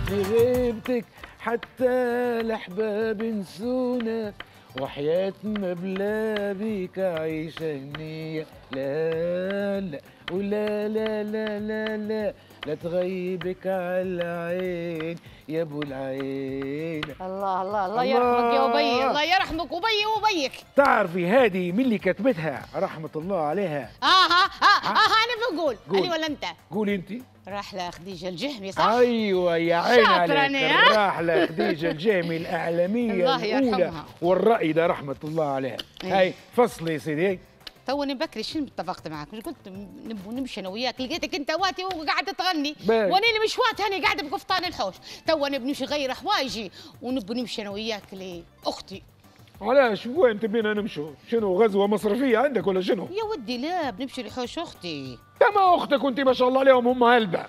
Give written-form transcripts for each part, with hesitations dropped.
في غيبتك حتى الأحباب نسونا، وحياة ما بلا بيك عيشة هنية. لا لا ولا لا لا لا لا لا تغيبك على العين يا ابو العين. الله الله الله يرحمك يا أبي، الله يرحمك أبي وأبيك. تعرفي هذه من اللي كتبتها رحمة الله عليها؟ أنا بقول أنا ولا أنت؟ قولي أنت. راحلة خديجة الجهمي صح؟ ايوه يا عين عليك، ها؟ الراحله خديجه الجهمي الاعلاميه الله الاولى يرحمها. والرائده رحمه الله عليها. هاي فصلي يا سيدي. توني بكري شنو اتفقت معك؟ مش قلت نمشي انا وياك، لقيتك انت واتي وقاعده تغني وانا اللي مش واتي، هاني قاعده بقفطان الحوش. توني بنمشي نغير حوايجي ونبي نمشي انا وياك لاختي. علاش وين تبينا نمشوا؟ شنو غزوه مصرفيه عندك ولا شنو؟ يا ودي لا بنمشي لحوش اختي. كما اختك وانت ما شاء الله عليهم هم هلبة.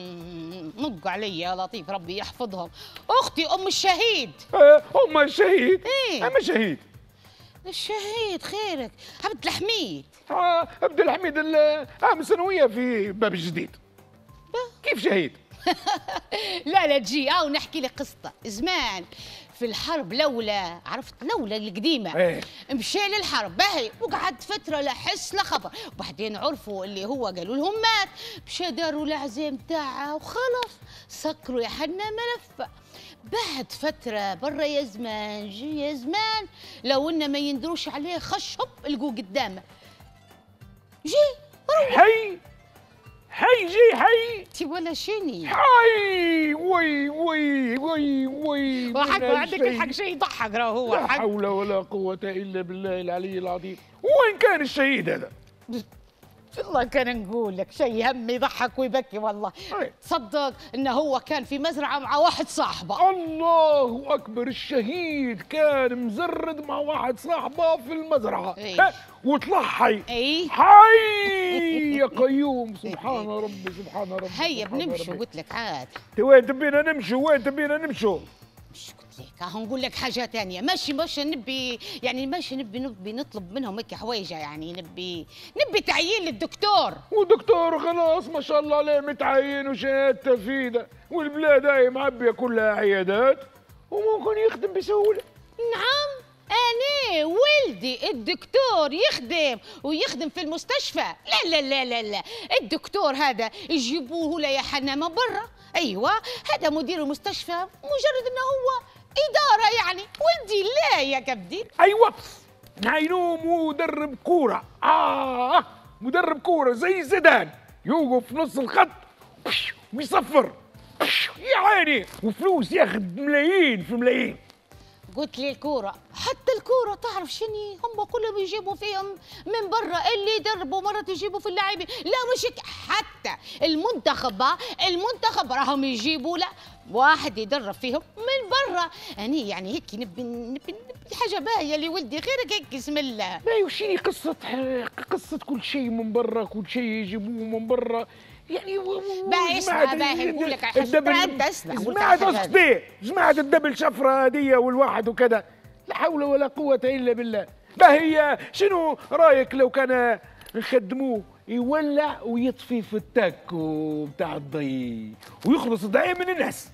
نق علي يا لطيف ربي يحفظهم. اختي ام الشهيد. ام الشهيد؟ ايه ام الشهيد. الشهيد خيرك عبد الحميد. عبد الحميد عام ثانويه في باب الجديد. كيف شهيد؟ لا لا تجي ونحكي لك قصته زمان في الحرب. لولا عرفت لولا القديمه ايه. مشى للحرب باهي وقعد فتره لا حس لا خبر، وبعدين عرفوا اللي هو قالوا لهم مات. مشى داروا العزاء تاعها وخلص سكروا يا حنا ملفه. بعد فتره برا يا زمان جي يا زمان لو انه ما يندروش عليه خش هب لقوه قدامه جي حي حي جي حي تي ولا شيني حي وي وي وي وي. عندك الحق شيء يضحك راهو هو. لا حول ولا قوة إلا بالله العلي العظيم. وين كان الشهيد هذا؟ والله كان نقول لك شيء هم يضحك ويبكي والله. تصدق انه هو كان في مزرعه مع واحد صاحبه. الله اكبر، الشهيد كان مزرد مع واحد صاحبه في المزرعه. وطلع حي. حي يا قيوم. سبحان ربي سبحان ربي. هيا بنمشوا قلت لك عاد. وين تبينا نمشوا؟ وين تبينا نمشوا؟ مش قلت لك نقول لك حاجه ثانيه. ماشي نبي يعني ماشي نبي نطلب منهم هيك حوايجه، يعني نبي تعيين للدكتور. ودكتور خلاص ما شاء الله عليه متعين وشهادته فيده، والبلاد هاي معبيه كلها عيادات وممكن يخدم بسهوله. نعم أنا ولدي الدكتور يخدم في المستشفى. لا لا لا لا لا، الدكتور هذا يجيبوه له يا حنا من برا. أيوة هذا مدير المستشفى، مجرد أنه هو إدارة يعني. ولدي لا يا كبدي. أيوة نعينوه مدرب كورة. مدرب كورة زي زيدان، يوقف في نص الخط ويصفر يا عيني، وفلوس ياخذ ملايين في ملايين. قلت لي الكورة، حتى الكورة تعرف شني هم كلهم يجيبوا فيهم من برا اللي يدربوا، مرات يجيبوا في اللاعبين. لا مش حتى المنتخب راهم يجيبوا لا واحد يدرب فيهم من برا. أنا يعني هيك نبي حاجة باهية لولدي غيرك هيك بسم الله. باهي وشيني قصة كل شيء من برا، كل شيء يجيبوه من برا يعني. اسمع باهي نقول لك انت اسمع. جماعة الدبل شفرة هذه والواحد وكذا. لا حول ولا قوة إلا بالله. باهي شنو رأيك لو كان نخدموه يولع ويطفي في التاكو بتاع الضي ويخلص الضي من الناس؟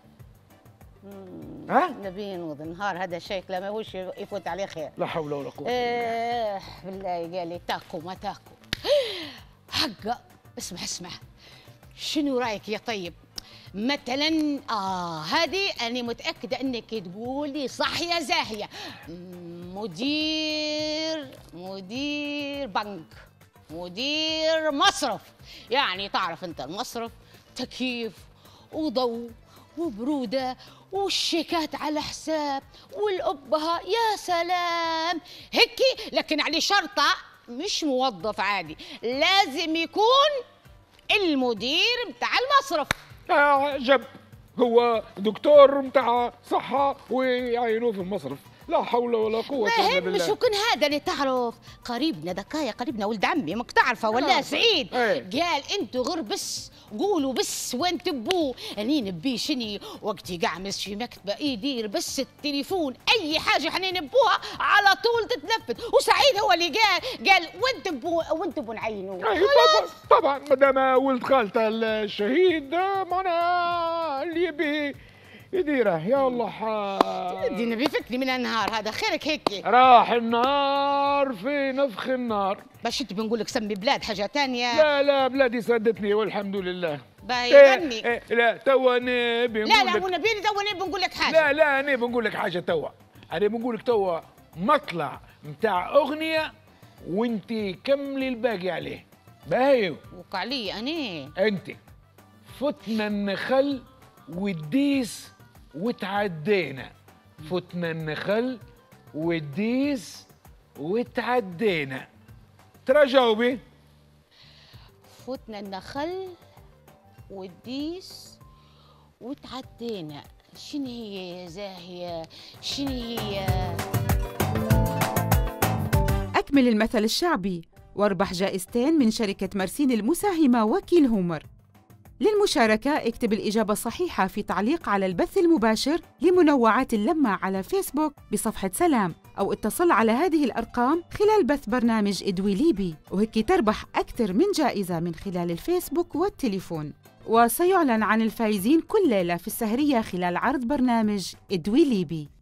نبي نوض نهار هذا الشيء لا ماهوش يفوت عليه خير. لا حول ولا قوة بالله قال لي تاكو ما تاكو حقه. اسمع شنو رايك يا طيب؟ مثلا هذه انا متاكده انك تقولي صح يا زاهيه. مدير بنك، مدير مصرف. يعني تعرف انت المصرف تكييف وضوء وبروده والشيكات على حساب والأبهة يا سلام هيك. لكن عليه شرطة مش موظف عادي، لازم يكون المدير بتاع المصرف. عجب، هو دكتور بتاع صحة ويعينوه في المصرف. لا حول ولا قوة إلا بالله. مش وكن هذا اللي تعرف قريبنا دكايا، قريبنا ولد عمي ماك تعرفه ولا سعيد؟ قال انتوا غير بس قولوا بس وين تبوه. اني نبيه شني وقتي قاعمس في مكتبه يدير بس التليفون اي حاجه احنا نبوها على طول تتنفذ. وسعيد هو اللي قال وين تبوا نعينوه. طبعا ما دام ولد خالته الشهيد معناها اللي يبي يديره يا الله دينا بيفكني من النهار هذا، خيرك هيك. راح النهار في نفخ النار. باش انت بنقول لك سمي بلاد حاجه ثانيه. لا لا بلادي سدتني والحمد لله. باهي غني. لا توا انا بنقول لا لك. مو نبيني توا انا بنقول لك حاجه. لا لا انا بنقول لك حاجه توا. انا بنقول لك توا مطلع متاع اغنيه وانت كملي الباقي عليه. باهي وقع لي انا. انت فتنا النخل والديس وتعدينا. فتنا النخل والديس وتعدينا. ترى جاوبي. فتنا النخل والديس وتعدينا. شنو هي يا زاهيه؟ شنو هي؟ أكمل المثل الشعبي واربح جائزتين من شركة مرسين المساهمة وكيل هومر. للمشاركة اكتب الإجابة الصحيحة في تعليق على البث المباشر لمنوعات اللمة على فيسبوك بصفحة سلام، أو اتصل على هذه الأرقام خلال بث برنامج إدوي ليبي، وهيك تربح أكثر من جائزة من خلال الفيسبوك والتليفون. وسيعلن عن الفائزين كل ليلة في السهرية خلال عرض برنامج إدوي ليبي.